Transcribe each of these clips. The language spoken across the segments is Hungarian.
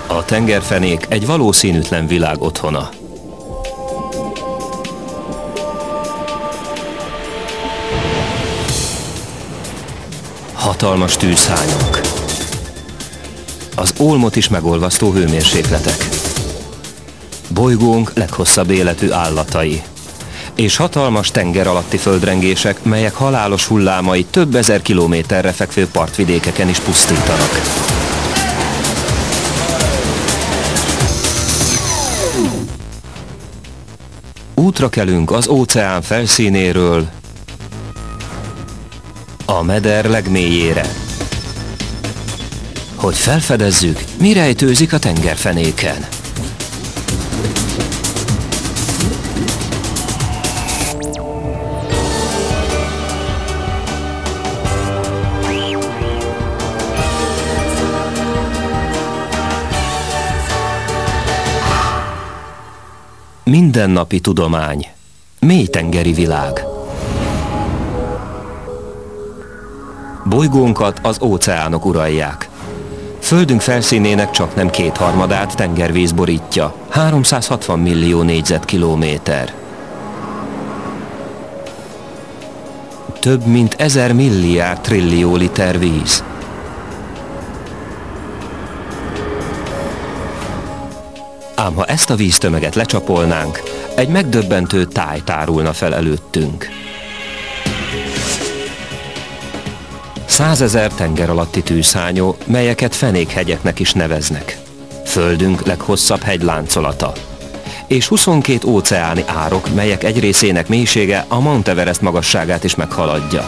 A tengerfenék egy valószínűtlen világ otthona. Hatalmas tűzhányok. Az ólmot is megolvasztó hőmérsékletek. Bolygónk leghosszabb életű állatai. És hatalmas tenger alatti földrengések, melyek halálos hullámai több ezer kilométerre fekvő partvidékeken is pusztítanak. Útra kelünk az óceán felszínéről a meder legmélyére, hogy felfedezzük, mi rejtőzik a tengerfenéken. Mindennapi tudomány. Mélytengeri világ. Bolygónkat az óceánok uralják. Földünk felszínének csaknem 2/3-át tengervíz borítja, 360 millió négyzetkilométer. Több mint 1000 milliárd trillió liter víz. Ám ha ezt a víztömeget lecsapolnánk, egy megdöbbentő táj tárulna fel előttünk. 100 000 tenger alatti tűzhányó, melyeket fenékhegyeknek is neveznek. Földünk leghosszabb hegyláncolata. És 22 óceáni árok, melyek egy részének mélysége a Mount Everest magasságát is meghaladja.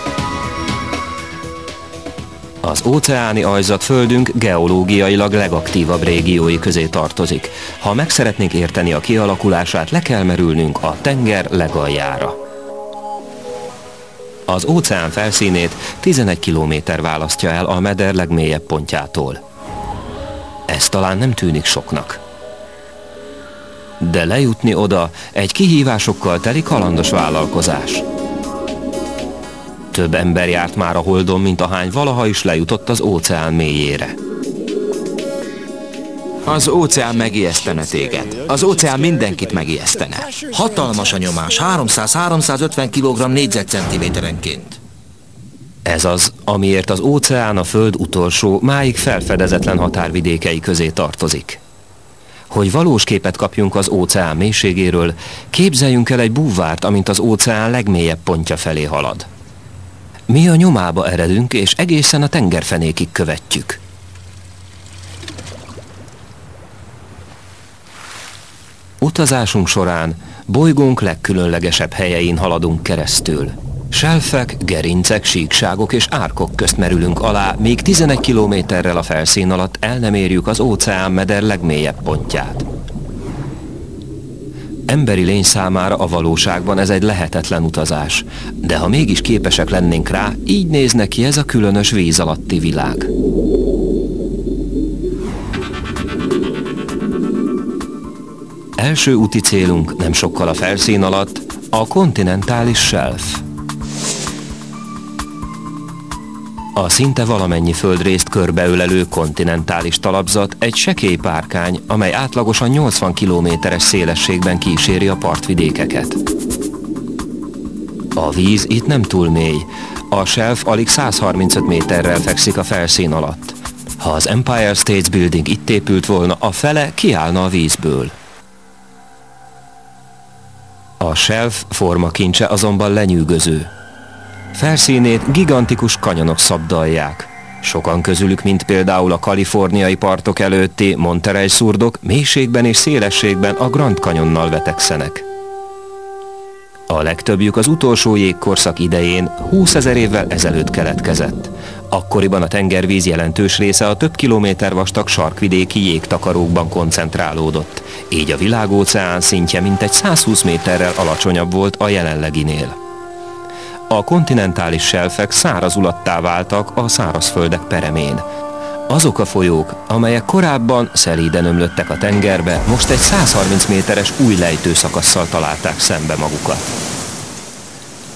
Az óceáni aljzat Földünk geológiailag legaktívabb régiói közé tartozik. Ha meg szeretnénk érteni a kialakulását, le kell merülnünk a tenger legaljára. Az óceán felszínét 11 kilométer választja el a meder legmélyebb pontjától. Ez talán nem tűnik soknak. De lejutni oda egy kihívásokkal teli kalandos vállalkozás. Több ember járt már a Holdon, mint ahány valaha is lejutott az óceán mélyére. Az óceán megijesztene téged. Az óceán mindenkit megijesztene. Hatalmas a nyomás, 300-350 kg négyzetcentiméterenként. Ez az, amiért az óceán a Föld utolsó, máig felfedezetlen határvidékei közé tartozik. Hogy valós képet kapjunk az óceán mélységéről, képzeljünk el egy búvárt, amint az óceán legmélyebb pontja felé halad. Mi a nyomába eredünk, és egészen a tengerfenékig követjük. Utazásunk során bolygónk legkülönlegesebb helyein haladunk keresztül. Selfek, gerincek, síkságok és árkok közt merülünk alá, még 11 kilométerrel a felszín alatt el nem érjük az óceánmeder legmélyebb pontját. Emberi lény számára a valóságban ez egy lehetetlen utazás, de ha mégis képesek lennénk rá, így néz neki ez a különös víz alatti világ. Első úti célunk nem sokkal a felszín alatt a kontinentális self. A szinte valamennyi földrészt körbeölelő kontinentális talapzat egy sekély párkány, amely átlagosan 80 kilométeres szélességben kíséri a partvidékeket. A víz itt nem túl mély, a self alig 135 méterrel fekszik a felszín alatt. Ha az Empire State Building itt épült volna, a fele kiállna a vízből. A self formakincse azonban lenyűgöző. Felszínét gigantikus kanyonok szabdalják. Sokan közülük, mint például a kaliforniai partok előtti Monterey szurdok, mélységben és szélességben a Grand Canyonnal vetekszenek. A legtöbbjük az utolsó jégkorszak idején 20 000 évvel ezelőtt keletkezett. Akkoriban a tengervíz jelentős része a több kilométer vastag sarkvidéki jégtakarókban koncentrálódott, így a világóceán szintje mintegy 120 méterrel alacsonyabb volt a jelenleginél. A kontinentális selfek szárazulattá váltak a szárazföldek peremén. Azok a folyók, amelyek korábban szelíden ömlöttek a tengerbe, most egy 130 méteres új lejtőszakasszal találták szembe magukat.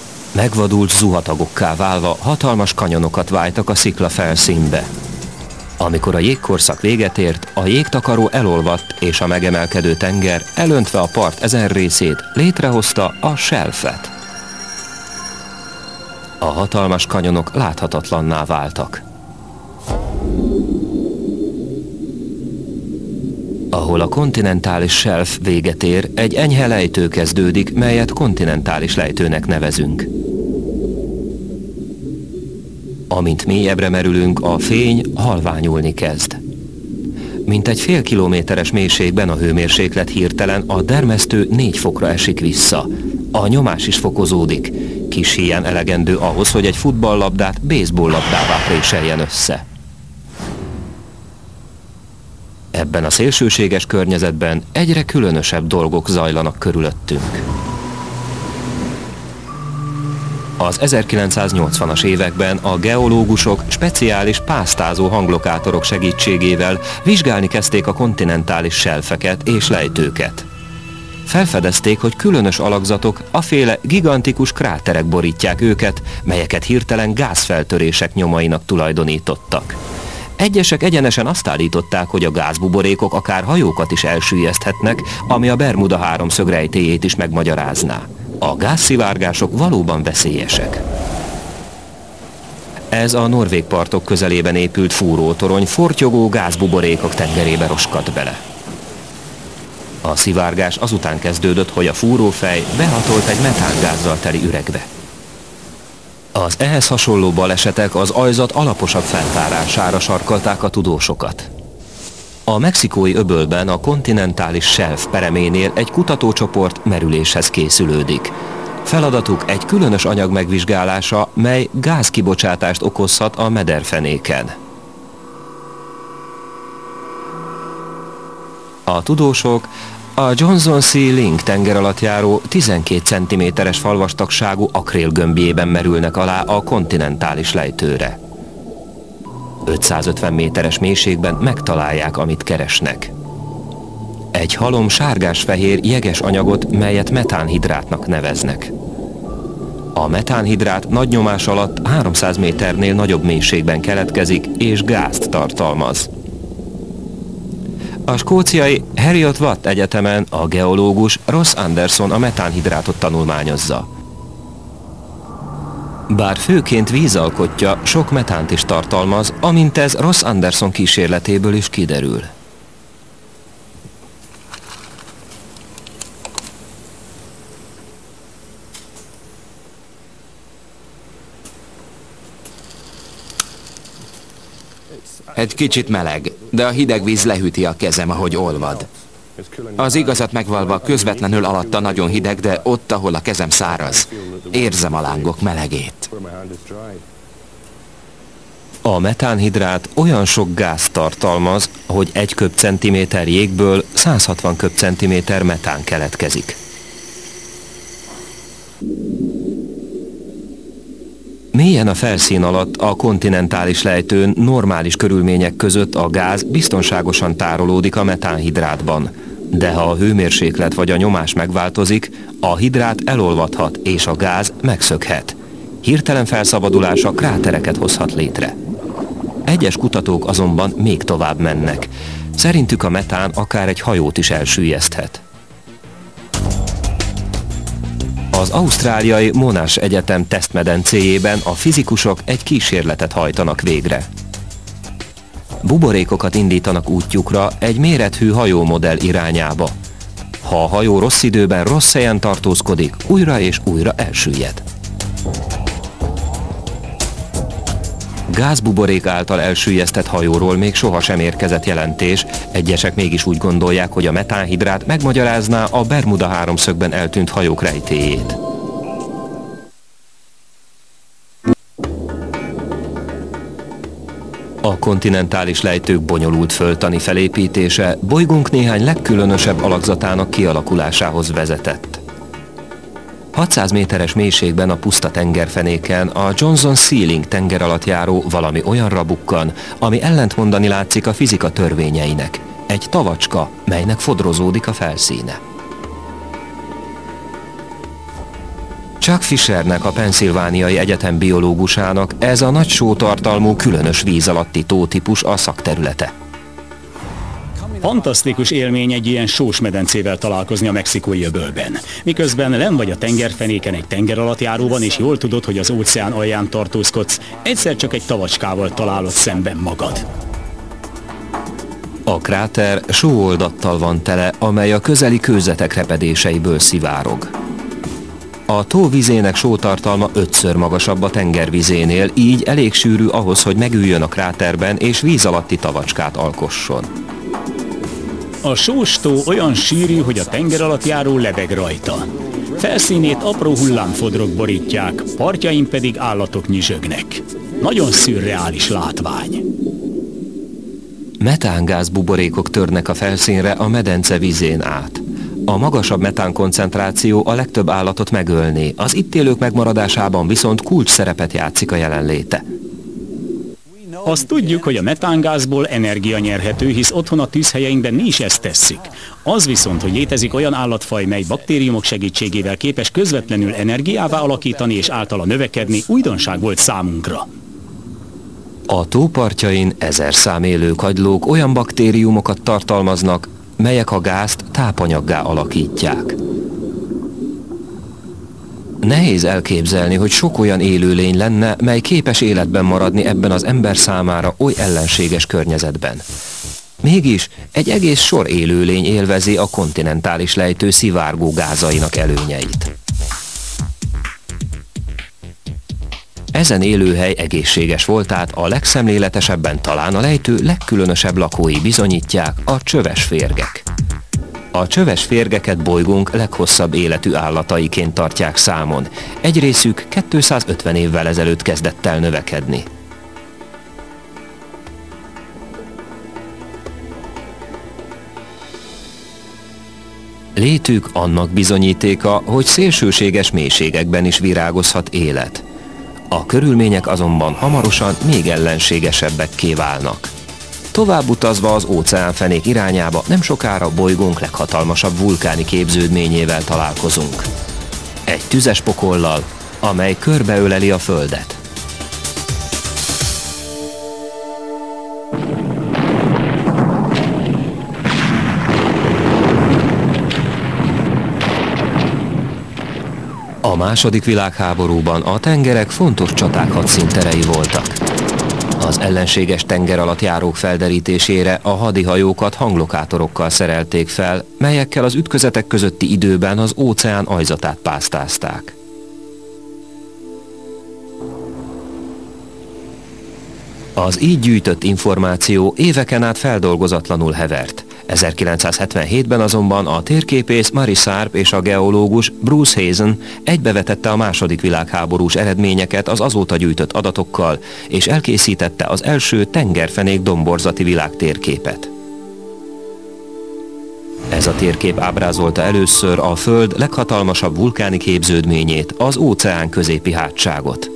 Megvadult zuhatagokká válva hatalmas kanyonokat váltak a szikla felszínbe. Amikor a jégkorszak véget ért, a jégtakaró elolvadt, és a megemelkedő tenger, elöntve a part ezen részét, létrehozta a selfet. A hatalmas kanyonok láthatatlanná váltak. Ahol a kontinentális self véget ér, egy enyhe lejtő kezdődik, melyet kontinentális lejtőnek nevezünk. Amint mélyebbre merülünk, a fény halványulni kezd. Mintegy fél kilométeres mélységben a hőmérséklet hirtelen a dermesztő 4 fokra esik vissza. A nyomás is fokozódik. Kis híján elegendő ahhoz, hogy egy futballlabdát baseballlabdává préseljen össze. Ebben a szélsőséges környezetben egyre különösebb dolgok zajlanak körülöttünk. Az 1980-as években a geológusok speciális pásztázó hanglokátorok segítségével vizsgálni kezdték a kontinentális selfeket és lejtőket. Felfedezték, hogy különös alakzatok, aféle gigantikus kráterek borítják őket, melyeket hirtelen gázfeltörések nyomainak tulajdonítottak. Egyesek egyenesen azt állították, hogy a gázbuborékok akár hajókat is elsüllyeszthetnek, ami a Bermuda háromszög rejtélyét is megmagyarázná. A gázszivárgások valóban veszélyesek. Ez a norvég partok közelében épült fúrótorony fortyogó gázbuborékok tengerébe roskadt bele. A szivárgás azután kezdődött, hogy a fúrófej behatolt egy metángázzal teli üregbe. Az ehhez hasonló balesetek az aljzat alaposabb feltárására sarkalták a tudósokat. A mexikói öbölben a kontinentális self pereménél egy kutatócsoport merüléshez készülődik. Feladatuk egy különös anyag megvizsgálása, mely gázkibocsátást okozhat a mederfenéken. A tudósok a Johnson Sea Link tengeralattjáró 12 cm-es falvastagságú akrélgömbjében merülnek alá a kontinentális lejtőre. 550 méteres mélységben megtalálják, amit keresnek. Egy halom sárgás-fehér jeges anyagot, melyet metánhidrátnak neveznek. A metánhidrát nagy nyomás alatt 300 méternél nagyobb mélységben keletkezik és gázt tartalmaz. A skóciai Heriot-Watt Egyetemen a geológus Ross Anderson a metánhidrátot tanulmányozza. Bár főként vízalkotja, sok metánt is tartalmaz, amint ez Ross Anderson kísérletéből is kiderül. Egy kicsit meleg, de a hideg víz lehűti a kezem, ahogy olvad. Az igazat megvalva közvetlenül alatta nagyon hideg, de ott, ahol a kezem száraz, érzem a lángok melegét. A metánhidrát olyan sok gázt tartalmaz, hogy 1 köbcentiméter jégből 160 köbcentiméter metán keletkezik. Mélyen a felszín alatt a kontinentális lejtőn normális körülmények között a gáz biztonságosan tárolódik a metánhidrátban. De ha a hőmérséklet vagy a nyomás megváltozik, a hidrát elolvadhat és a gáz megszökhet. Hirtelen felszabadulása krátereket hozhat létre. Egyes kutatók azonban még tovább mennek. Szerintük a metán akár egy hajót is elsüllyeszthet. Az ausztráliai Monash Egyetem tesztmedencéjében a fizikusok egy kísérletet hajtanak végre. Buborékokat indítanak útjukra egy mérethű hajómodell irányába. Ha a hajó rossz időben rossz helyen tartózkodik, újra és újra elsüllyed. Gázbuborék által elsüllyesztett hajóról még sohasem érkezett jelentés, egyesek mégis úgy gondolják, hogy a metánhidrát megmagyarázná a Bermuda háromszögben eltűnt hajók rejtélyét. A kontinentális lejtők bonyolult földtani felépítése bolygónk néhány legkülönösebb alakzatának kialakulásához vezetett. 600 méteres mélységben a puszta tengerfenéken a Johnson Sea Link tengeralattjáró valami olyanra bukkan, ami ellentmondani látszik a fizika törvényeinek. Egy tavacska, melynek fodrozódik a felszíne. Chuck Fishernek, a Pennsylvániai Egyetem biológusának ez a nagy sótartalmú különös víz alatti tótípus a szakterülete. Fantasztikus élmény egy ilyen sós medencével találkozni a mexikói öbölben. Miközben lenn vagy a tengerfenéken egy tengeralattjáróban, és jól tudod, hogy az óceán alján tartózkodsz, egyszer csak egy tavacskával találod szemben magad. A kráter sóoldattal van tele, amely a közeli kőzetek repedéseiből szivárog. A tó vizének sótartalma 5-ször magasabb a tengervizénél, így elég sűrű ahhoz, hogy megüljön a kráterben és víz alatti tavacskát alkosson. A sós tó olyan sűrű, hogy a tengeralattjáró lebeg rajta. Felszínét apró hullámfodrok borítják, partjain pedig állatok nyüzsögnek. Nagyon szürreális látvány. Metángáz buborékok törnek a felszínre a medence vizén át. A magasabb metán koncentráció a legtöbb állatot megölné, az itt élők megmaradásában viszont kulcs szerepet játszik a jelenléte. Azt tudjuk, hogy a metángázból energia nyerhető, hisz otthon a tűzhelyeinkben mi is ezt tesszük. Az viszont, hogy létezik olyan állatfaj, mely baktériumok segítségével képes közvetlenül energiává alakítani és általa növekedni, újdonság volt számunkra. A tó partjain 1000 szám élő kagylók olyan baktériumokat tartalmaznak, melyek a gázt tápanyaggá alakítják. Nehéz elképzelni, hogy sok olyan élőlény lenne, mely képes életben maradni ebben az ember számára oly ellenséges környezetben. Mégis egy egész sor élőlény élvezi a kontinentális lejtő szivárgó gázainak előnyeit. Ezen élőhely egészséges voltát a legszemléletesebben talán a lejtő legkülönösebb lakói bizonyítják, a csöves férgek. A csöves férgeket bolygónk leghosszabb életű állataiként tartják számon. Egy részük 250 évvel ezelőtt kezdett el növekedni. Létük annak bizonyítéka, hogy szélsőséges mélységekben is virágozhat élet. A körülmények azonban hamarosan még ellenségesebbekké válnak. Tovább utazva az óceánfenék irányába nem sokára bolygónk leghatalmasabb vulkáni képződményével találkozunk. Egy tüzes pokollal, amely körbeöleli a Földet. A második világháborúban a tengerek fontos csaták hadszínterei voltak. Az ellenséges tengeralattjárók felderítésére a hadihajókat hanglokátorokkal szerelték fel, melyekkel az ütközetek közötti időben az óceán aljzatát pásztázták. Az így gyűjtött információ éveken át feldolgozatlanul hevert. 1977-ben azonban a térképész Mary Sharp és a geológus Bruce Hazen egybevetette a második világháborús eredményeket az azóta gyűjtött adatokkal, és elkészítette az első tengerfenék domborzati világtérképet. Ez a térkép ábrázolta először a Föld leghatalmasabb vulkáni képződményét, az óceán középi hátságot.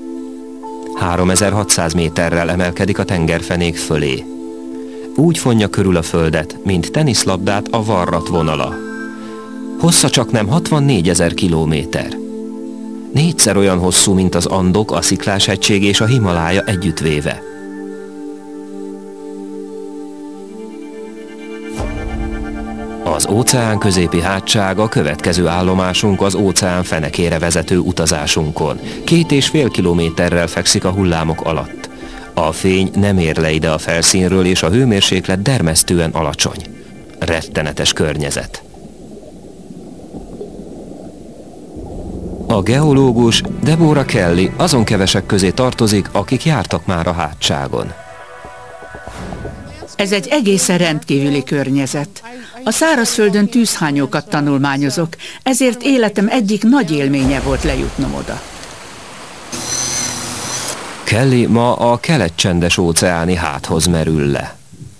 3600 méterrel emelkedik a tengerfenék fölé. Úgy fonja körül a Földet, mint teniszlabdát a varrat vonala. Hossza csaknem 64 000 kilométer. 4-szer olyan hosszú, mint az Andok, a Sziklás-hegység és a Himalája együttvéve. Az óceán középi hátság a következő állomásunk az óceán fenekére vezető utazásunkon. 2,5 kilométerrel fekszik a hullámok alatt. A fény nem ér le ide a felszínről, és a hőmérséklet dermesztően alacsony. Rettenetes környezet. A geológus Deborah Kelly azon kevesek közé tartozik, akik jártak már a hátságon. Ez egy egészen rendkívüli környezet. A szárazföldön tűzhányókat tanulmányozok, ezért életem egyik nagy élménye volt lejutnom oda. Kelly ma a kelet-csendes óceáni háthoz merül le.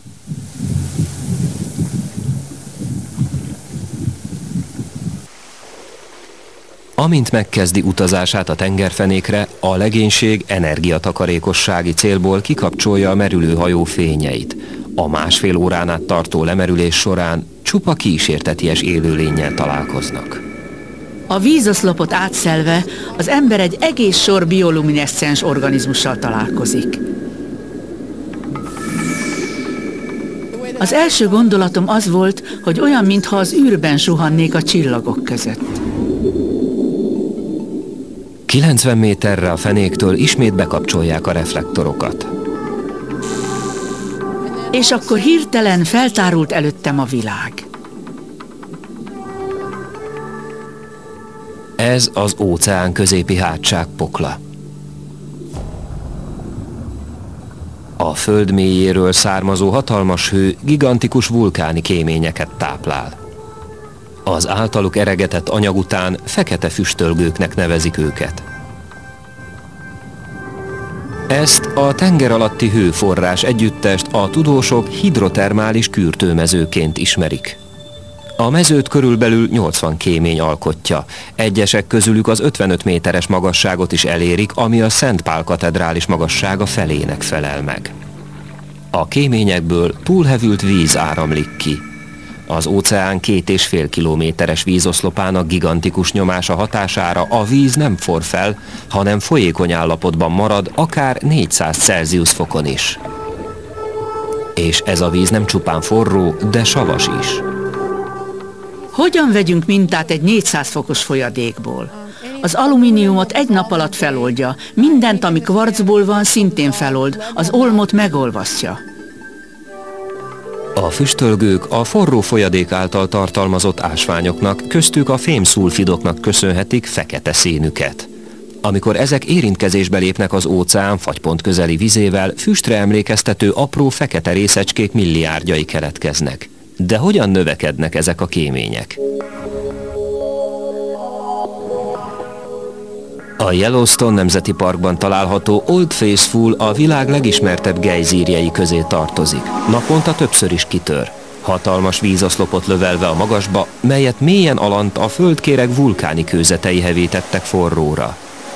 Amint megkezdi utazását a tengerfenékre, a legénység energiatakarékossági célból kikapcsolja a merülőhajó fényeit. A 1,5 órán át tartó lemerülés során csupa kísérteties élőlénnyel találkoznak. A vízoszlopot átszelve az ember egy egész sor bioluminescens organizmussal találkozik. Az első gondolatom az volt, hogy olyan, mintha az űrben suhannék a csillagok között. 90 méterre a fenéktől ismét bekapcsolják a reflektorokat. És akkor hirtelen feltárult előttem a világ. Ez az óceán középi hátság pokla. A föld mélyéről származó hatalmas hő gigantikus vulkáni kéményeket táplál. Az általuk eregetett anyag után fekete füstölgőknek nevezik őket. Ezt a tenger alatti hőforrás együttest a tudósok hidrotermális kürtőmezőként ismerik. A mezőt körülbelül 80 kémény alkotja, egyesek közülük az 55 méteres magasságot is elérik, ami a Szent Pál katedrális magassága felének felel meg. A kéményekből túlhevült víz áramlik ki. Az óceán 2,5 kilométeres vízoszlopának gigantikus nyomása hatására a víz nem forr fel, hanem folyékony állapotban marad, akár 400 Celsius fokon is. És ez a víz nem csupán forró, de savas is. Hogyan vegyünk mintát egy 400 fokos folyadékból? Az alumíniumot egy nap alatt feloldja, mindent, ami kvarcból van, szintén felold, az olmot megolvasztja. A füstölgők a forró folyadék által tartalmazott ásványoknak, köztük a fémszulfidoknak köszönhetik fekete színüket. Amikor ezek érintkezésbe lépnek az óceán fagypont közeli vizével, füstre emlékeztető apró fekete részecskék milliárdjai keletkeznek. De hogyan növekednek ezek a kémények? A Yellowstone Nemzeti Parkban található Old Faithful a világ legismertebb gejzírjei közé tartozik. Naponta többször is kitör, hatalmas vízoszlopot lövelve a magasba, melyet mélyen alant a földkéreg vulkáni kőzetei hevítettek forróra.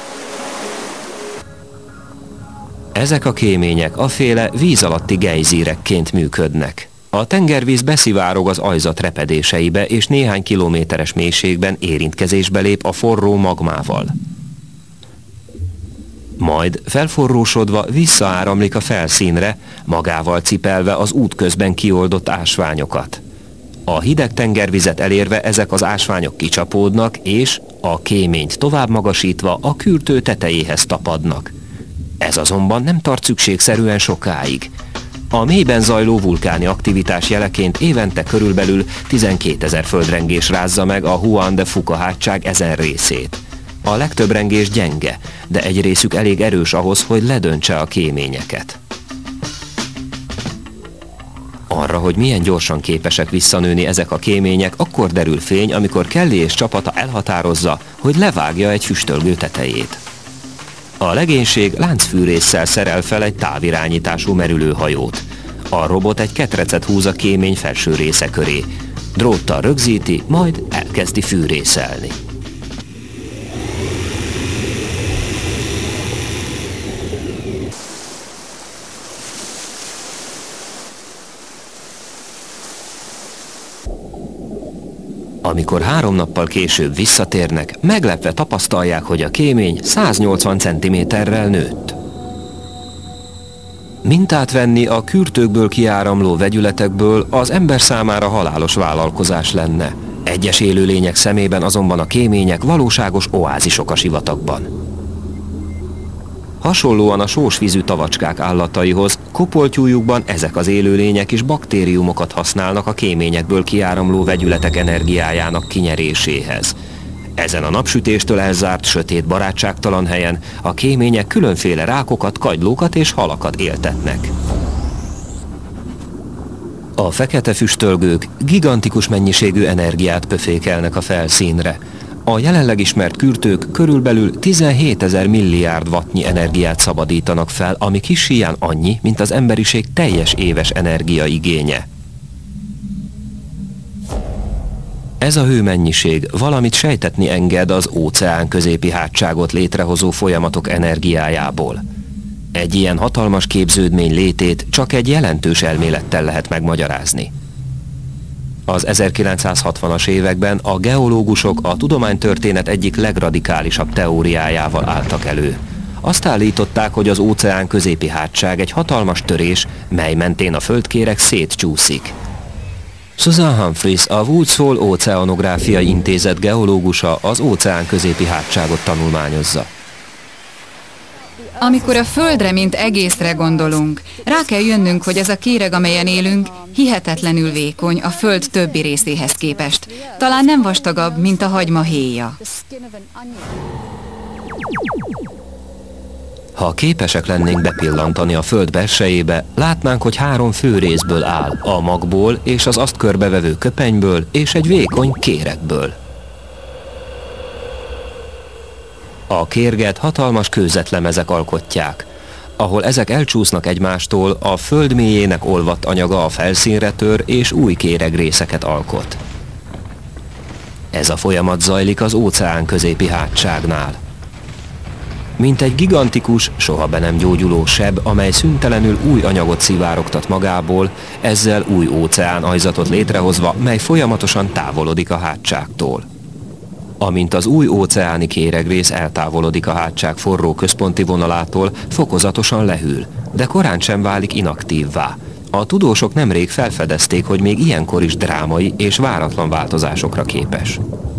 Ezek a kémények aféle víz alatti gejzírekként működnek. A tengervíz beszivárog az aljzat repedéseibe, és néhány kilométeres mélységben érintkezésbe lép a forró magmával. Majd felforrósodva visszaáramlik a felszínre, magával cipelve az útközben kioldott ásványokat. A hideg tengervizet elérve ezek az ásványok kicsapódnak, és a kéményt tovább magasítva a kürtő tetejéhez tapadnak. Ez azonban nem tart szükségszerűen sokáig. A mélyben zajló vulkáni aktivitás jeleként évente körülbelül 12 000 földrengés rázza meg a Juan de Fuca hátság ezen részét. A legtöbb rengés gyenge, de egy részük elég erős ahhoz, hogy ledöntse a kéményeket. Arra, hogy milyen gyorsan képesek visszanőni ezek a kémények, akkor derül fény, amikor Kelly és csapata elhatározza, hogy levágja egy füstölgő tetejét. A legénység láncfűrésszel szerel fel egy távirányítású merülőhajót. A robot egy ketrecet húz a kémény felső része köré. Dróttal rögzíti, majd elkezdi fűrészelni. Amikor 3 nappal később visszatérnek, meglepve tapasztalják, hogy a kémény 180 cm-rel nőtt. Mintát venni a kürtőkből kiáramló vegyületekből az ember számára halálos vállalkozás lenne. Egyes élőlények szemében azonban a kémények valóságos oázisok a sivatagban. Hasonlóan a sósvízű tavacskák állataihoz, kopoltyújukban ezek az élőlények is baktériumokat használnak a kéményekből kiáramló vegyületek energiájának kinyeréséhez. Ezen a napsütéstől elzárt, sötét, barátságtalan helyen a kémények különféle rákokat, kagylókat és halakat éltetnek. A fekete füstölgők gigantikus mennyiségű energiát pöfékelnek a felszínre. A jelenleg ismert kürtők körülbelül 17 000 milliárd wattnyi energiát szabadítanak fel, ami kis síján annyi, mint az emberiség teljes éves energiaigénye. Ez a hőmennyiség valamit sejtetni enged az óceán középi hátságot létrehozó folyamatok energiájából. Egy ilyen hatalmas képződmény létét csak egy jelentős elmélettel lehet megmagyarázni. Az 1960-as években a geológusok a tudománytörténet egyik legradikálisabb teóriájával álltak elő. Azt állították, hogy az óceán középi hátság egy hatalmas törés, mely mentén a földkéreg szétcsúszik. Susan Humphries, a Woods Hole Óceanográfiai Intézet geológusa az óceán középi hátságot tanulmányozza. Amikor a Földre, mint egészre gondolunk, rá kell jönnünk, hogy ez a kéreg, amelyen élünk, hihetetlenül vékony a Föld többi részéhez képest. Talán nem vastagabb, mint a hagyma héja. Ha képesek lennénk bepillantani a Föld belsejébe, látnánk, hogy 3 fő részből áll, a magból és az azt körbevevő köpenyből és egy vékony kéregből. A kérget hatalmas kőzetlemezek alkotják. Ahol ezek elcsúsznak egymástól, a Föld mélyének olvadt anyaga a felszínre tör és új kéregrészeket alkot. Ez a folyamat zajlik az óceán középi hátságnál. Mint egy gigantikus, soha be nem gyógyuló seb, amely szüntelenül új anyagot szivárogtat magából, ezzel új óceánajzatot létrehozva, mely folyamatosan távolodik a hátságtól. Amint az új óceáni kéregrész eltávolodik a hátság forró központi vonalától, fokozatosan lehűl, de korán sem válik inaktívvá. A tudósok nemrég felfedezték, hogy még ilyenkor is drámai és váratlan változásokra képes.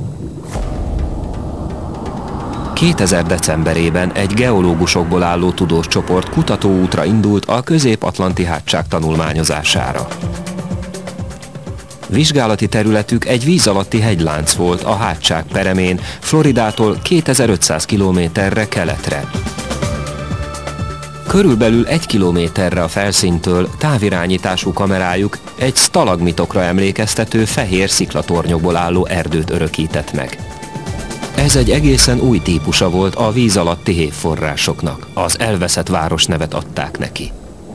2000 decemberében egy geológusokból álló tudós csoport kutatóútra indult a közép-atlanti hátság tanulmányozására. Vizsgálati területük egy víz alatti hegylánc volt a hátság peremén, Floridától 2500 kilométerre keletre. Körülbelül 1 kilométerre a felszíntől távirányítású kamerájuk egy sztalagmitokra emlékeztető fehér sziklatornyokból álló erdőt örökített meg. Ez egy egészen új típusa volt a víz alatti hévforrásoknak. Az elveszett város nevet adták neki.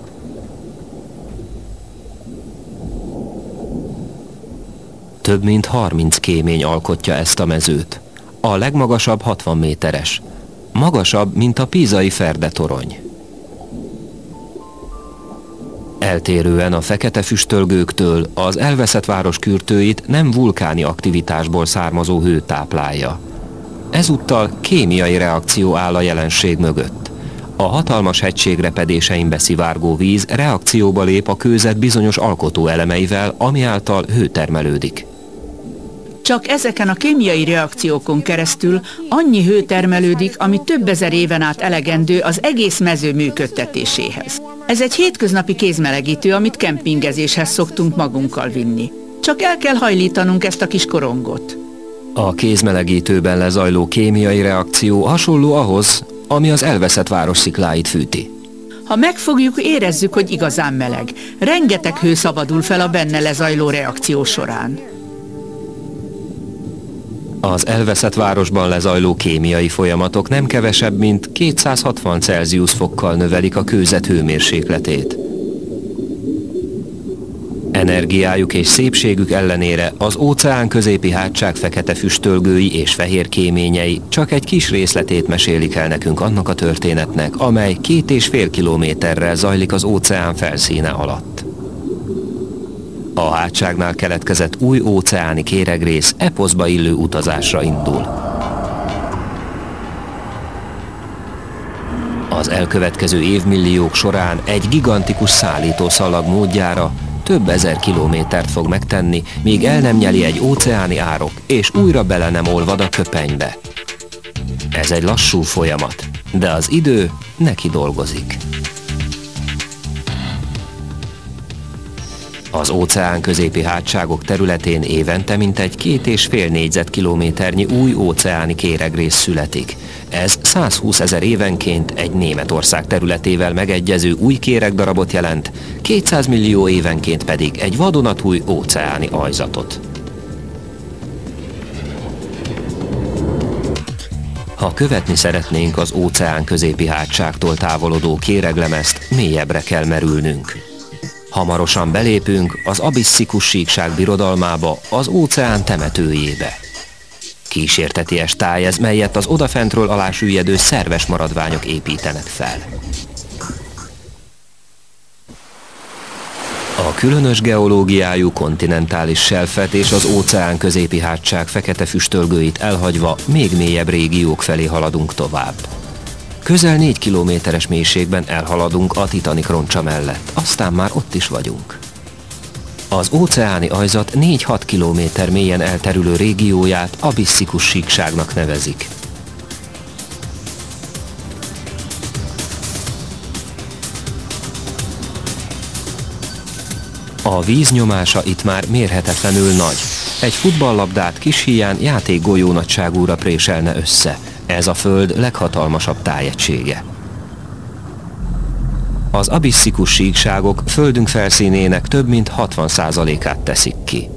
Több mint 30 kémény alkotja ezt a mezőt. A legmagasabb 60 méteres. Magasabb, mint a pízai Ferde torony. Eltérően a fekete füstölgőktől az elveszett város kürtőit nem vulkáni aktivitásból származó hő táplálja. Ezúttal kémiai reakció áll a jelenség mögött. A hatalmas hegység repedésein beszivárgó víz reakcióba lép a kőzet bizonyos alkotóelemeivel, ami által hő termelődik. Csak ezeken a kémiai reakciókon keresztül annyi hő termelődik, ami több ezer éven át elegendő az egész mező működtetéséhez. Ez egy hétköznapi kézmelegítő, amit kempingezéshez szoktunk magunkkal vinni. Csak el kell hajlítanunk ezt a kis korongot. A kézmelegítőben lezajló kémiai reakció hasonló ahhoz, ami az elveszett város szikláit fűti. Ha megfogjuk, érezzük, hogy igazán meleg. Rengeteg hő szabadul fel a benne lezajló reakció során. Az elveszett városban lezajló kémiai folyamatok nem kevesebb, mint 260 Celsius fokkal növelik a kőzet hőmérsékletét. Energiájuk és szépségük ellenére az óceán középi hátság fekete füstölgői és fehér kéményei csak egy kis részletét mesélik el nekünk annak a történetnek, amely 2,5 kilométerrel zajlik az óceán felszíne alatt. A hátságnál keletkezett új óceáni kéregrész eposzba illő utazásra indul. Az elkövetkező évmilliók során egy gigantikus szállítószalag módjára több ezer kilométert fog megtenni, míg el nem nyeli egy óceáni árok, és újra bele nem olvad a köpenybe. Ez egy lassú folyamat, de az idő neki dolgozik. Az óceán középi hátságok területén évente mintegy 2,5 négyzetkilométernyi új óceáni kéregrész születik. Ez 120 000 évenként egy Németország területével megegyező új kéregdarabot jelent, 200 millió évenként pedig egy vadonatúj óceáni ajzatot. Ha követni szeretnénk az óceán középi hátságtól távolodó kéreglemezt, mélyebbre kell merülnünk. Hamarosan belépünk az abisszikus síkság birodalmába, az óceán temetőjébe. Kísérteties táj ez, melyet az odafentről alá süllyedő szerves maradványok építenek fel. A Különös geológiájú kontinentális selfet és az óceán középi hátság fekete füstölgőit elhagyva még mélyebb régiók felé haladunk tovább. Közel 4 kilométeres mélységben elhaladunk a Titanic roncsa mellett, aztán már ott is vagyunk. Az óceáni aljzat 4-6 kilométer mélyen elterülő régióját abisszikus síkságnak nevezik. A víz nyomása itt már mérhetetlenül nagy. Egy futballlabdát kis híján játékgolyó nagyságúra préselne össze. Ez a Föld leghatalmasabb tájegysége. Az abisszikus síkságok Földünk felszínének több mint 60%-át teszik ki.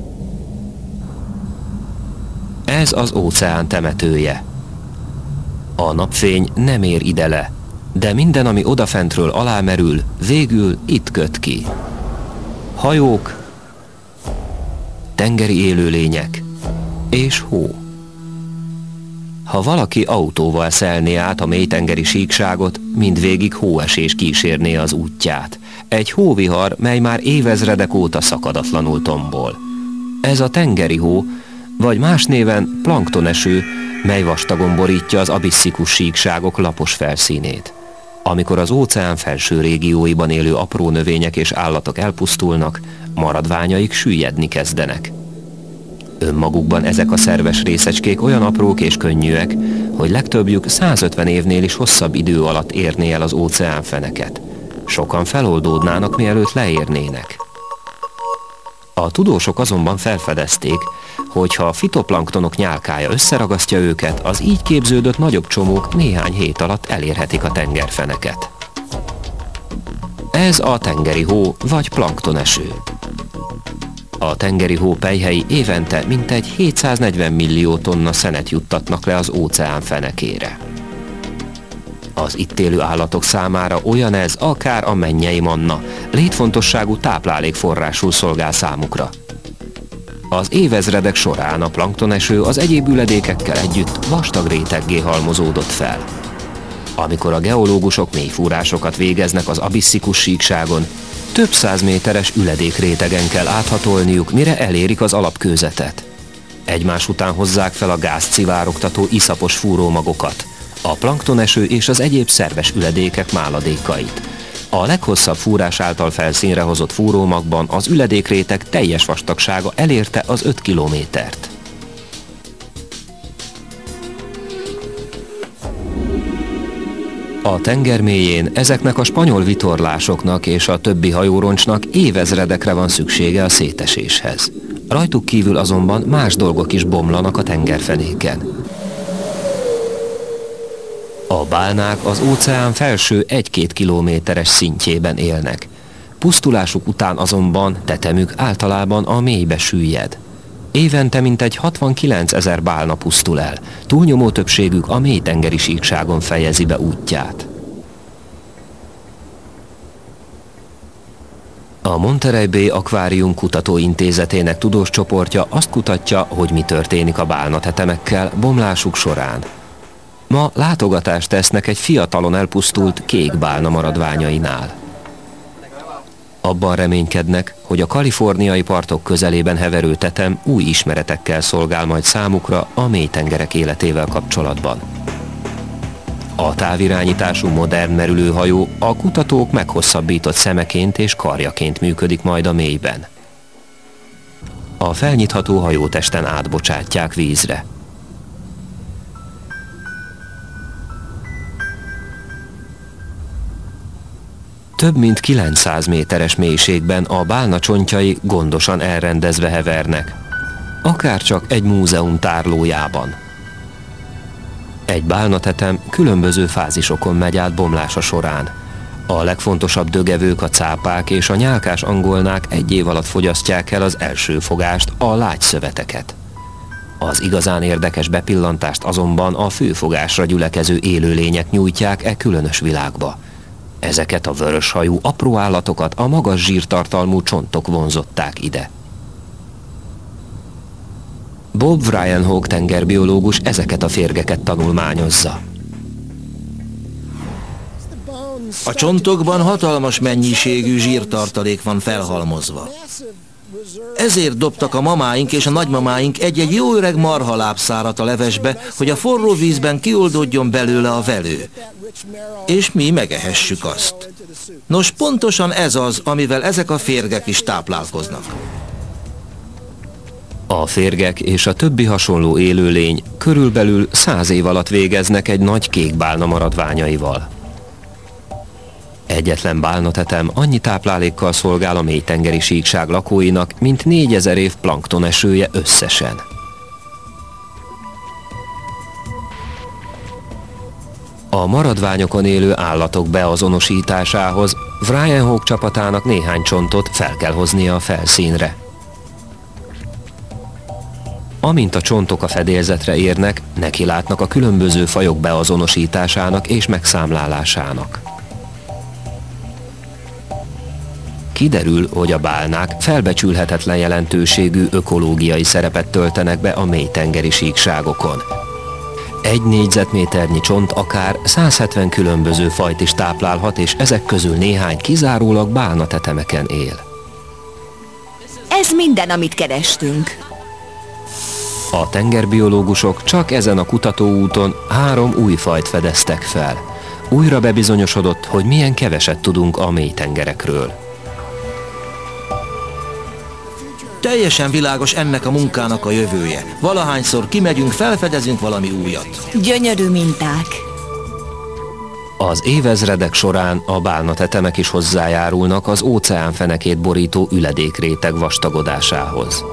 Ez az óceán temetője. A napfény nem ér ide le, de minden, ami odafentről alámerül, végül itt köt ki. Hajók, tengeri élőlények és hó. Ha valaki autóval szelné át a mélytengeri síkságot, mindvégig hóesés kísérné az útját. Egy hóvihar, mely már évezredek óta szakadatlanul tombol. Ez a tengeri hó, vagy más néven planktoneső, mely vastagon borítja az abisszikus síkságok lapos felszínét. Amikor az óceán felső régióiban élő apró növények és állatok elpusztulnak, maradványaik süllyedni kezdenek. Önmagukban ezek a szerves részecskék olyan aprók és könnyűek, hogy legtöbbjük 150 évnél is hosszabb idő alatt érné el az óceánfeneket. Sokan feloldódnának, mielőtt leérnének. A tudósok azonban felfedezték, hogy ha a fitoplanktonok nyálkája összeragasztja őket, az így képződött nagyobb csomók néhány hét alatt elérhetik a tengerfeneket. Ez a tengeri hó vagy planktoneső. A tengeri hó pelyhei évente mintegy 740 millió tonna szenet juttatnak le az óceán fenekére. Az itt élő állatok számára olyan ez, akár a mennyei manna, létfontosságú táplálékforrásul szolgál számukra. Az évezredek során a planktoneső az egyéb üledékekkel együtt vastag réteggé halmozódott fel. Amikor a geológusok mélyfúrásokat végeznek az abisszikus síkságon, több 100 méteres üledékrétegen kell áthatolniuk, mire elérik az alapkőzetet. Egymás után hozzák fel a gázszivárogtató iszapos fúrómagokat, a planktoneső és az egyéb szerves üledékek máladékait. A leghosszabb fúrás által felszínre hozott fúrómagban az üledékréteg teljes vastagsága elérte az 5 kilométert. A tenger mélyén ezeknek a spanyol vitorlásoknak és a többi hajóroncsnak évezredekre van szüksége a széteséshez. Rajtuk kívül azonban más dolgok is bomlanak a tengerfenéken. A bálnák az óceán felső 1-2 kilométeres szintjében élnek. Pusztulásuk után azonban tetemük általában a mélybe süllyed. Évente mintegy 69 000 bálna pusztul el, túlnyomó többségük a mélytengeri síkságon fejezi be útját. A Monterey Bay Akvárium Kutatóintézetének tudós csoportja azt kutatja, hogy mi történik a bálnatetemekkel bomlásuk során. Ma látogatást tesznek egy fiatalon elpusztult kék bálna maradványainál. Abban reménykednek, hogy a kaliforniai partok közelében heverő tetem új ismeretekkel szolgál majd számukra a mélytengerek életével kapcsolatban. A távirányítású modern merülőhajó a kutatók meghosszabbított szemeként és karjaként működik majd a mélyben. A felnyitható hajótesten átbocsátják vízre. Több mint 900 méteres mélységben a bálna csontjai gondosan elrendezve hevernek, akárcsak egy múzeum tárlójában. Egy bálnatetem különböző fázisokon megy át bomlása során. A legfontosabb dögevők, a cápák és a nyálkás angolnák egy év alatt fogyasztják el az első fogást, a lágyszöveteket. Az igazán érdekes bepillantást azonban a főfogásra gyülekező élőlények nyújtják e különös világba. Ezeket a vöröshajú apró állatokat a magas zsírtartalmú csontok vonzották ide. Bob Vryenhoek tengerbiológus ezeket a férgeket tanulmányozza. A csontokban hatalmas mennyiségű zsírtartalék van felhalmozva. Ezért dobtak a mamáink és a nagymamáink egy-egy jó öreg marhalábszárat a levesbe, hogy a forró vízben kioldódjon belőle a velő. És mi megehessük azt. Nos, pontosan ez az, amivel ezek a férgek is táplálkoznak. A férgek és a többi hasonló élőlény körülbelül 100 év alatt végeznek egy nagy kékbálna maradványaival. Egyetlen bálnatetem annyi táplálékkal szolgál a mélytengeri síkság lakóinak, mint 4000 év planktonesője összesen. A maradványokon élő állatok beazonosításához Brian Hawke csapatának néhány csontot fel kell hoznia a felszínre. Amint a csontok a fedélzetre érnek, nekilátnak a különböző fajok beazonosításának és megszámlálásának. Kiderül, hogy a bálnák felbecsülhetetlen jelentőségű ökológiai szerepet töltenek be a mélytengeri síkságokon. Egy négyzetméternyi csont akár 170 különböző fajt is táplálhat, és ezek közül néhány kizárólag bálnatetemeken él. Ez minden, amit kerestünk. A tengerbiológusok csak ezen a kutatóúton 3 új fajt fedeztek fel. Újra bebizonyosodott, hogy milyen keveset tudunk a mélytengerekről. Teljesen világos ennek a munkának a jövője. Valahányszor kimegyünk, felfedezünk valami újat. Gyönyörű minták. Az évezredek során a bálnatetemek is hozzájárulnak az óceánfenekét borító üledékréteg vastagodásához.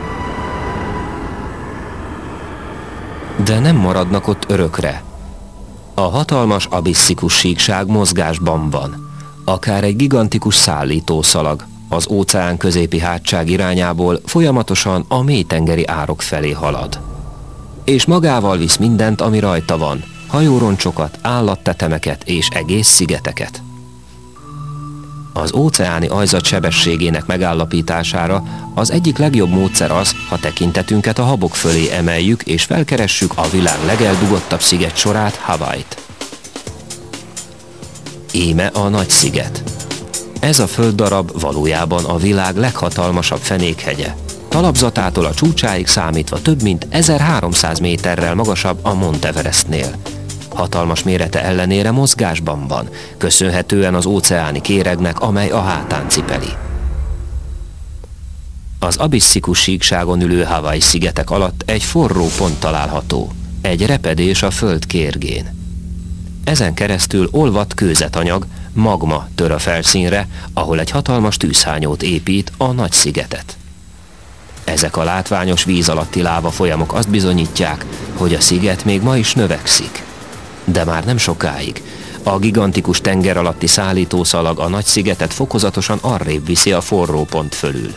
De nem maradnak ott örökre. A hatalmas abisszikus síkság mozgásban van. Akár egy gigantikus szállítószalag az óceán középi hátság irányából folyamatosan a mélytengeri árok felé halad. És magával visz mindent, ami rajta van, hajóroncsokat, állattetemeket és egész szigeteket. Az óceáni ajzat sebességének megállapítására az egyik legjobb módszer az, ha tekintetünket a habok fölé emeljük és felkeressük a világ legeldugottabb sziget sorát, Hawait. Íme a Nagy-sziget. Ez a földdarab valójában a világ leghatalmasabb fenékhegye. Talapzatától a csúcsáig számítva több mint 1300 méterrel magasabb a Mount Everestnél. Hatalmas mérete ellenére mozgásban van, köszönhetően az óceáni kéregnek, amely a hátán cipeli. Az abisszikus síkságon ülő Hawaii szigetek alatt egy forró pont található, egy repedés a föld kérgén. Ezen keresztül olvadt kőzetanyag, magma tör a felszínre, ahol egy hatalmas tűzhányót épít, a Nagy-szigetet. Ezek a látványos víz alatti láva folyamok azt bizonyítják, hogy a sziget még ma is növekszik. De már nem sokáig. A gigantikus tenger alatti szállítószalag a Nagy-szigetet fokozatosan arrébb viszi a forró pont fölül.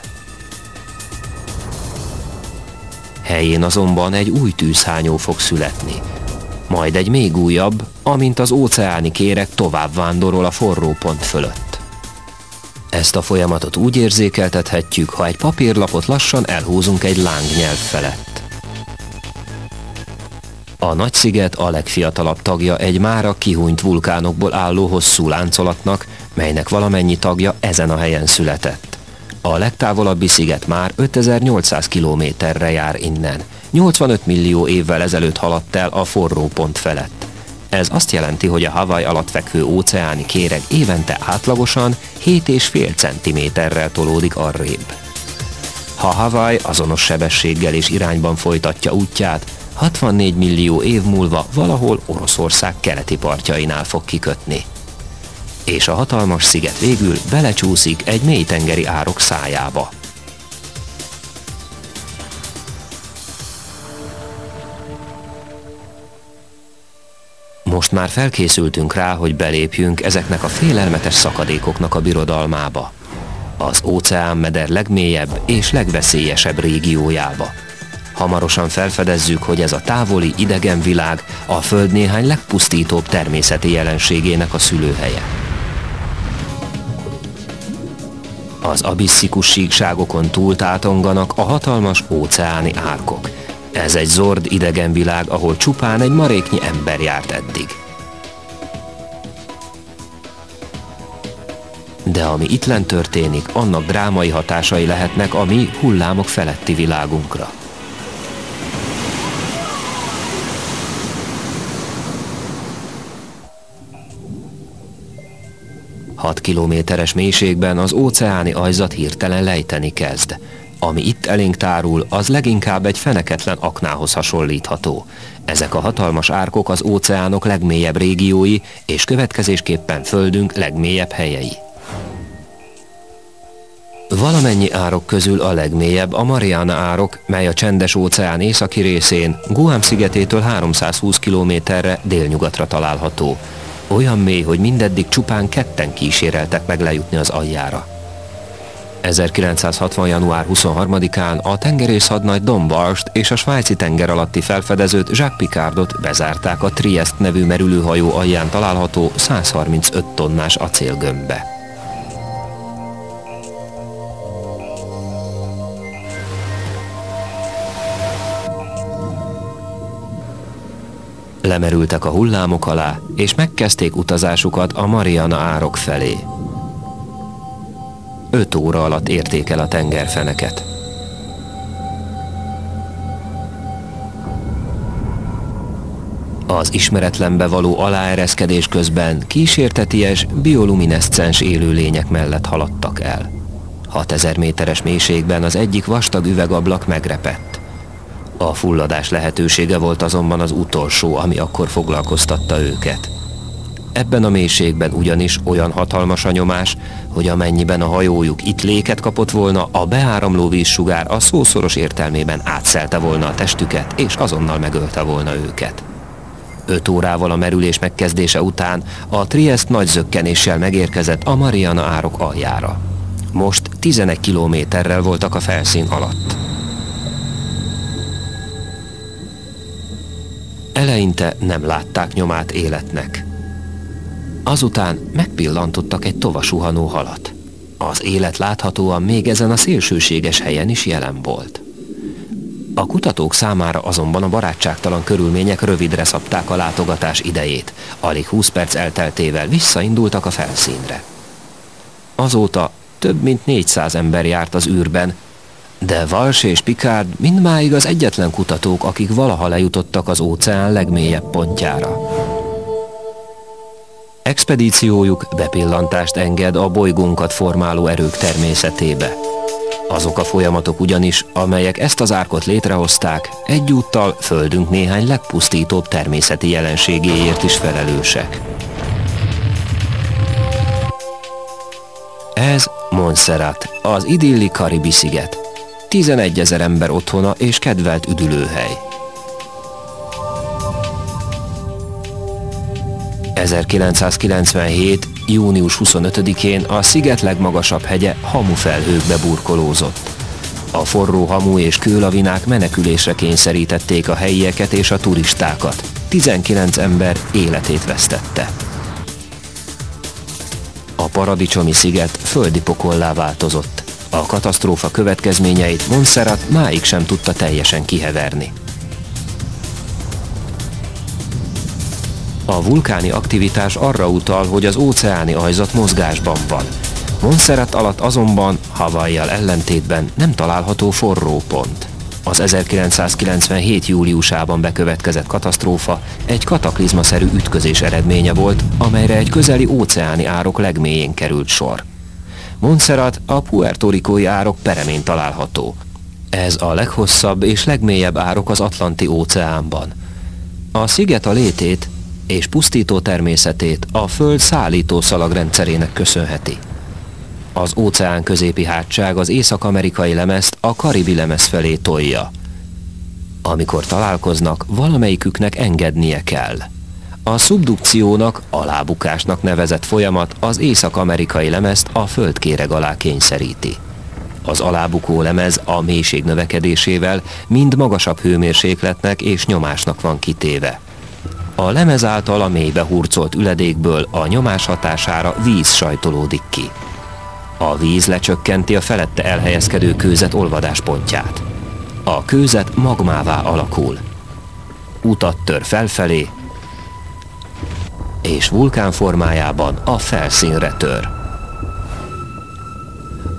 Helyén azonban egy új tűzhányó fog születni. Majd egy még újabb, amint az óceáni kéreg tovább vándorol a forró pont fölött. Ezt a folyamatot úgy érzékeltethetjük, ha egy papírlapot lassan elhúzunk egy lángnyelv felett. A Nagy-sziget a legfiatalabb tagja egy mára kihúnyt vulkánokból álló hosszú láncolatnak, melynek valamennyi tagja ezen a helyen született. A legtávolabbi sziget már 5800 kilométerre jár innen. 85 millió évvel ezelőtt haladt el a forró pont felett. Ez azt jelenti, hogy a Hawaii alatt fekvő óceáni kéreg évente átlagosan 7,5 centiméterrel tolódik arrébb. Ha Hawaii azonos sebességgel és irányban folytatja útját, 64 millió év múlva valahol Oroszország keleti partjainál fog kikötni. És a hatalmas sziget végül belecsúszik egy mélytengeri árok szájába. Most már felkészültünk rá, hogy belépjünk ezeknek a félelmetes szakadékoknak a birodalmába. Az óceánmeder legmélyebb és legveszélyesebb régiójába. Hamarosan felfedezzük, hogy ez a távoli idegen világ a Föld néhány legpusztítóbb természeti jelenségének a szülőhelye. Az abisszikus síkságokon túl tátonganak a hatalmas óceáni árkok. Ez egy zord idegen világ, ahol csupán egy maréknyi ember járt eddig. De ami itt lent történik, annak drámai hatásai lehetnek a mi hullámok feletti világunkra. Hat kilométeres mélységben az óceáni aljzat hirtelen lejteni kezd. Ami itt elénk tárul, az leginkább egy feneketlen aknához hasonlítható. Ezek a hatalmas árkok az óceánok legmélyebb régiói, és következésképpen Földünk legmélyebb helyei. Valamennyi árok közül a legmélyebb a Mariana-árok, mely a Csendes-óceán északi részén, Guam szigetétől 320 kilométerre délnyugatra található. Olyan mély, hogy mindeddig csupán ketten kíséreltek meg lejutni az aljára. 1960. január 23-án a tengerészhadnagy Don Barst és a svájci tenger alatti felfedezőt Jacques Picardot bezárták a Trieste nevű merülőhajó alján található 135 tonnás acélgömbbe. Lemerültek a hullámok alá, és megkezdték utazásukat a Mariana-árok felé. 5 óra alatt érték el a tengerfeneket. Az ismeretlenbe való aláereszkedés közben kísérteties, biolumineszcens élőlények mellett haladtak el. 6000 méteres mélységben az egyik vastag üvegablak megrepett. A fulladás lehetősége volt azonban az utolsó, ami akkor foglalkoztatta őket. Ebben a mélységben ugyanis olyan hatalmas a nyomás, hogy amennyiben a hajójuk itt léket kapott volna, a beáramló vízsugár a szószoros értelmében átszelte volna a testüket, és azonnal megölte volna őket. 5 órával a merülés megkezdése után a Trieste nagy zökkenéssel megérkezett a Mariana-árok aljára. Most 11 kilométerrel voltak a felszín alatt. Eleinte nem látták nyomát életnek. Azután megpillantottak egy tovasuhanó halat. Az élet láthatóan még ezen a szélsőséges helyen is jelen volt. A kutatók számára azonban a barátságtalan körülmények rövidre szabták a látogatás idejét. Alig 20 perc elteltével visszaindultak a felszínre. Azóta több mint 400 ember járt az űrben, de Walsh és Picard mindmáig az egyetlen kutatók, akik valaha lejutottak az óceán legmélyebb pontjára. Expedíciójuk bepillantást enged a bolygónkat formáló erők természetébe. Azok a folyamatok ugyanis, amelyek ezt az árkot létrehozták, egyúttal Földünk néhány legpusztítóbb természeti jelenségéért is felelősek. Ez Montserrat, az idilli Karibi-sziget. 11 000 ember otthona és kedvelt üdülőhely. 1997. június 25-én a sziget legmagasabb hegye hamufelhőkbe burkolózott. A forró hamu és kőlavinák menekülésre kényszerítették a helyieket és a turistákat. 19 ember életét vesztette. A paradicsomi sziget földi pokollá változott. A katasztrófa következményeit Montserrat máig sem tudta teljesen kiheverni. A vulkáni aktivitás arra utal, hogy az óceáni aljzat mozgásban van. Montserrat alatt azonban, Hawaii-jal ellentétben nem található forró pont. Az 1997. júliusában bekövetkezett katasztrófa egy kataklizmaszerű ütközés eredménye volt, amelyre egy közeli óceáni árok legmélyén került sor. Montserrat a puerto-ricói árok peremén található. Ez a leghosszabb és legmélyebb árok az Atlanti-óceánban. A sziget a létét és pusztító természetét a Föld szállító szalagrendszerének köszönheti. Az óceán középi hátság az észak-amerikai lemezt a karibi lemez felé tolja. Amikor találkoznak, valamelyiküknek engednie kell. A szubdukciónak, alábukásnak nevezett folyamat az észak-amerikai lemezt a földkéreg alá kényszeríti. Az alábukó lemez a mélység növekedésével mind magasabb hőmérsékletnek és nyomásnak van kitéve. A lemez által a mélybe hurcolt üledékből a nyomás hatására víz sajtolódik ki. A víz lecsökkenti a felette elhelyezkedő kőzet olvadáspontját. A kőzet magmává alakul. Utat tör felfelé, és vulkán formájában a felszínre tör.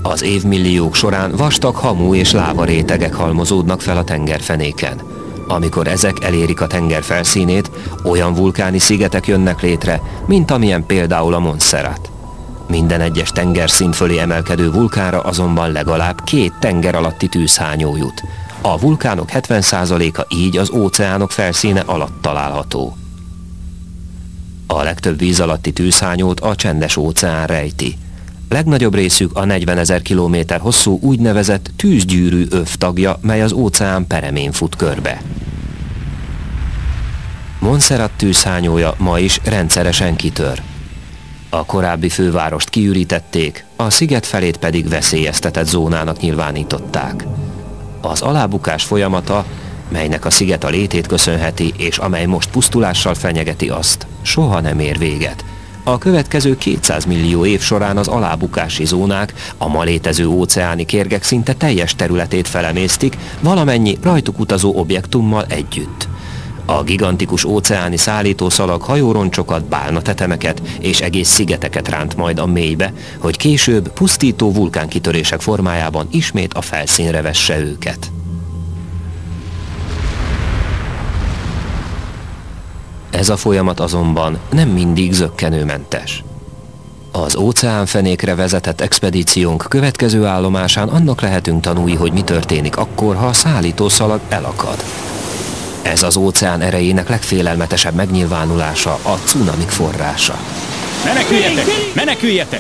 Az évmilliók során vastag hamu és lávarétegek halmozódnak fel a tengerfenéken. Amikor ezek elérik a tenger felszínét, olyan vulkáni szigetek jönnek létre, mint amilyen például a Montserrat. Minden egyes tengerszint fölé emelkedő vulkánra azonban legalább 2 tenger alatti tűzhányó jut. A vulkánok 70%-a így az óceánok felszíne alatt található. A legtöbb víz alatti tűzhányót a Csendes-óceán rejti. Legnagyobb részük a 40 000 kilométer hosszú úgynevezett tűzgyűrű öv tagja, mely az óceán peremén fut körbe. Montserrat tűzhányója ma is rendszeresen kitör. A korábbi fővárost kiürítették, a sziget felét pedig veszélyeztetett zónának nyilvánították. Az alábukás folyamata, melynek a sziget a létét köszönheti, és amely most pusztulással fenyegeti azt, soha nem ér véget. A következő 200 millió év során az alábukási zónák a ma létező óceáni kérgek szinte teljes területét felemésztik, valamennyi rajtuk utazó objektummal együtt. A gigantikus óceáni szállítószalag hajóroncsokat, bálnatetemeket és egész szigeteket ránt majd a mélybe, hogy később pusztító vulkánkitörések formájában ismét a felszínre vesse őket. Ez a folyamat azonban nem mindig zökkenőmentes. Az óceánfenékre vezetett expedíciónk következő állomásán annak lehetünk tanúi, hogy mi történik akkor, ha a szállítószalag elakad. Ez az óceán erejének legfélelmetesebb megnyilvánulása, a cunamik forrása. Meneküljetek! Meneküljetek!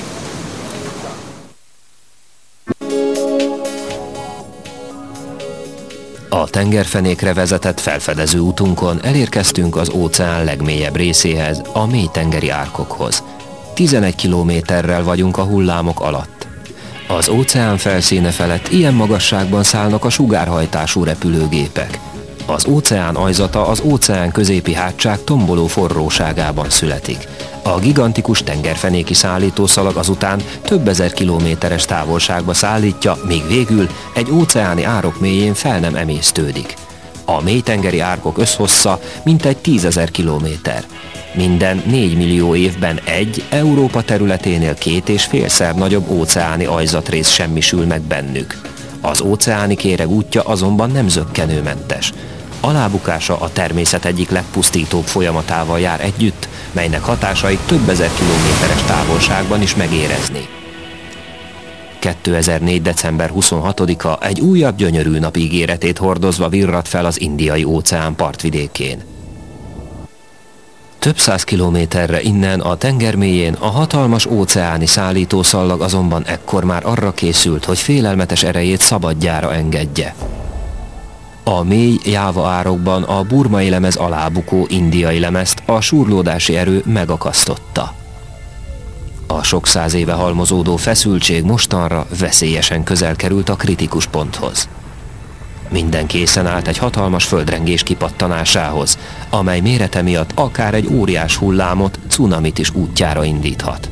A tengerfenékre vezetett felfedező útunkon elérkeztünk az óceán legmélyebb részéhez, a mélytengeri árkokhoz. 11 kilométerrel vagyunk a hullámok alatt. Az óceán felszíne felett ilyen magasságban szállnak a sugárhajtású repülőgépek. Az óceán aljzata az óceán középi hátság tomboló forróságában születik. A gigantikus tengerfenéki szállítószalag azután több ezer kilométeres távolságba szállítja, míg végül egy óceáni árok mélyén fel nem emésztődik. A mélytengeri árkok összhossza mintegy 10 000 kilométer. Minden 4 millió évben egy, Európa területénél 2,5-szer nagyobb óceáni aljzatrész semmisül meg bennük. Az óceáni kéreg útja azonban nem zökkenőmentes. Alábukása a természet egyik legpusztítóbb folyamatával jár együtt, melynek hatásait több ezer kilométeres távolságban is megérezni. 2004. december 26-a egy újabb gyönyörű nap ígéretét hordozva virradt fel az Indiai óceán partvidékén. Több száz kilométerre innen a tenger mélyén a hatalmas óceáni szállítószallag azonban ekkor már arra készült, hogy félelmetes erejét szabadjára engedje. A mély Jáva árokban a burmai lemez alábukó indiai lemezt a súrlódási erő megakasztotta. A sok száz éve halmozódó feszültség mostanra veszélyesen közel került a kritikus ponthoz. Minden készen állt egy hatalmas földrengés kipattanásához, amely mérete miatt akár egy óriás hullámot, cunamit is útjára indíthat.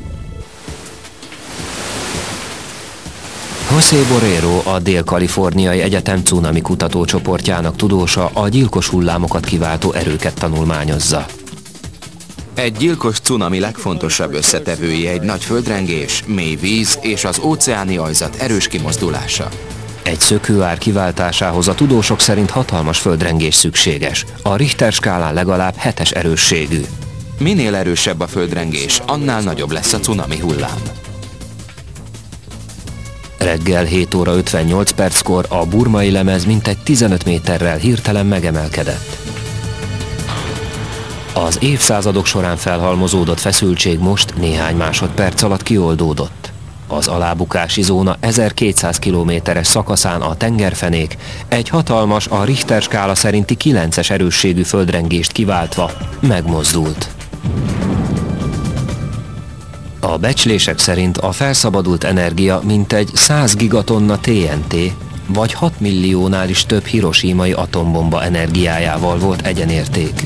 José Borrero, a Dél-Kaliforniai Egyetem cunami kutatócsoportjának tudósa a gyilkos hullámokat kiváltó erőket tanulmányozza. Egy gyilkos cunami legfontosabb összetevői egy nagy földrengés, mély víz és az óceáni aljzat erős kimozdulása. Egy szökőár kiváltásához a tudósok szerint hatalmas földrengés szükséges, a Richter skálán legalább 7-es erősségű. Minél erősebb a földrengés, annál nagyobb lesz a cunami hullám. Reggel 7 óra 58 perckor a burmai lemez mintegy 15 méterrel hirtelen megemelkedett. Az évszázadok során felhalmozódott feszültség most néhány másodperc alatt kioldódott. Az alábukási zóna 1200 kilométeres szakaszán a tengerfenék egy hatalmas, a Richter skála szerinti 9-es erősségű földrengést kiváltva megmozdult. A becslések szerint a felszabadult energia mintegy 100 gigatonna TNT, vagy 6 milliónál is több hiroshimai atombomba energiájával volt egyenértékű.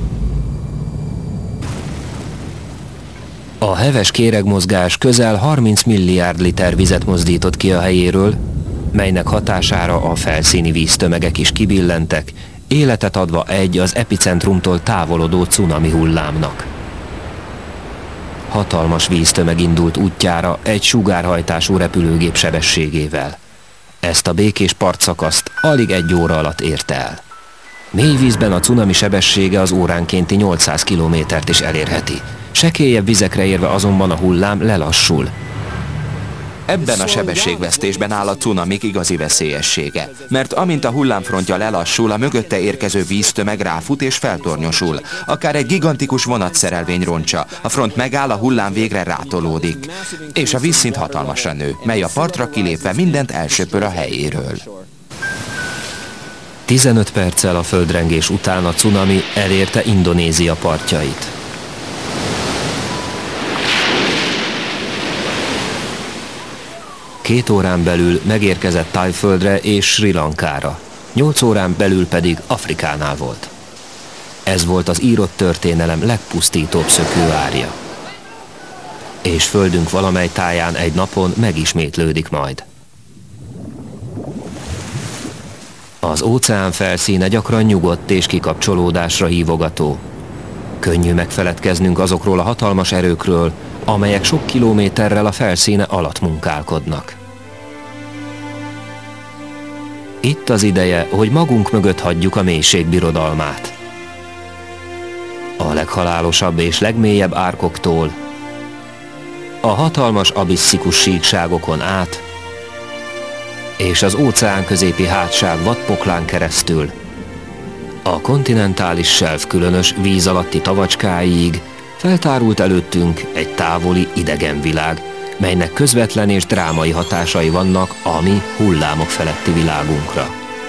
A heves kéregmozgás közel 30 milliárd liter vizet mozdított ki a helyéről, melynek hatására a felszíni víztömegek is kibillentek, életet adva egy az epicentrumtól távolodó cunami hullámnak. hatalmas víztömeg indult útjára egy sugárhajtású repülőgép sebességével. Ezt a békés partszakaszt alig 1 óra alatt érte el. Mély vízben a cunami sebessége az óránkénti 800 kilométert is elérheti. Sekélyebb vizekre érve azonban a hullám lelassul. Ebben a sebességvesztésben áll a cunamik igazi veszélyessége, mert amint a hullámfrontja lelassul, a mögötte érkező víztömeg ráfut és feltornyosul, akár egy gigantikus vonatszerelvény roncsa, a front megáll, a hullám végre rátolódik, és a vízszint hatalmasan nő, mely a partra kilépve mindent elsöpör a helyéről. 15 perccel a földrengés után a cunami elérte Indonézia partjait. Két órán belül megérkezett Thaiföldre és Sri Lankára, 8 órán belül pedig Afrikánál volt. Ez volt az írott történelem legpusztítóbb szökőárja. És földünk valamely táján egy napon megismétlődik majd. Az óceán felszíne gyakran nyugodt és kikapcsolódásra hívogató. Könnyű megfeledkeznünk azokról a hatalmas erőkről, amelyek sok kilométerrel a felszíne alatt munkálkodnak. Itt az ideje, hogy magunk mögött hagyjuk a mélység birodalmát. A leghalálosabb és legmélyebb árkoktól, a hatalmas abisszikus síkságokon át, és az óceán középi hátság vadpoklán keresztül, a kontinentális self különös víz alatti tavacskáig feltárult előttünk egy távoli idegen világ, melynek közvetlen és drámai hatásai vannak a mi hullámok feletti világunkra.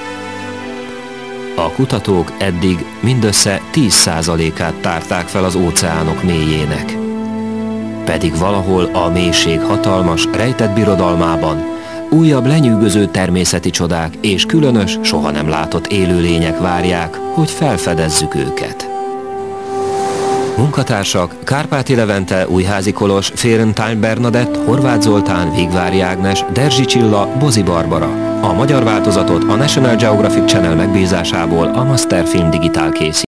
A kutatók eddig mindössze 10%-át tárták fel az óceánok mélyének. Pedig valahol a mélység hatalmas, rejtett birodalmában újabb lenyűgöző természeti csodák és különös, soha nem látott élőlények várják, hogy felfedezzük őket. Munkatársak: Kárpáti Levente, Újházi Kolos, Férentine Bernadett, Horváth Zoltán, Vigvári Ágnes, Derzsi Csilla, Bozi Barbara. A magyar változatot a National Geographic Channel megbízásából a Masterfilm Digitál készít.